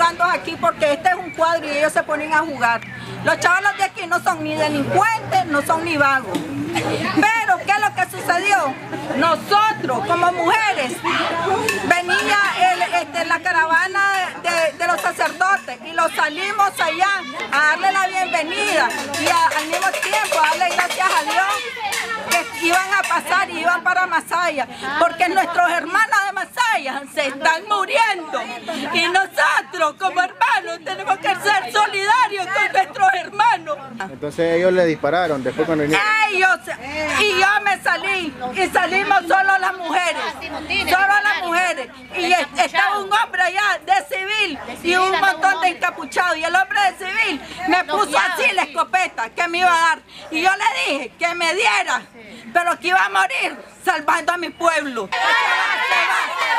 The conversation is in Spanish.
jugando aquí porque este es un cuadro y ellos se ponen a jugar. Los chavalos de aquí no son ni delincuentes, no son ni vagos. Pero, ¿qué es lo que sucedió? Nosotros, como mujeres, venía la caravana de los sacerdotes y los salimos allá a darle la bienvenida y al mismo tiempo a darle gracias a Dios que iban a pasar y iban para Masaya, porque nuestros hermanos de Masaya se están muriendo y nosotros como hermanos tenemos que ser solidarios con nuestros hermanos. Entonces ellos le dispararon después cuando vinieron. Ellos, y yo me salí y salimos solo las mujeres, y estaba un hombre allá de civil y un montón de encapuchados y el hombre de civil me puso así la escopeta que me iba a dar y yo le dije que me diera, pero que iba a morir salvando a mi pueblo.